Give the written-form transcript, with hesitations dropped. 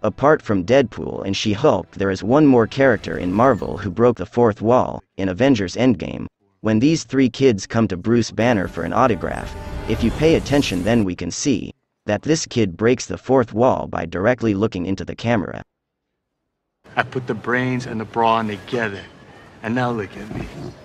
Apart from Deadpool and She-Hulk, there is one more character in Marvel who broke the fourth wall, in Avengers Endgame. When these three kids come to Bruce Banner for an autograph, if you pay attention then we can see that this kid breaks the fourth wall by directly looking into the camera. I put the brains and the brawn together, and now look at me.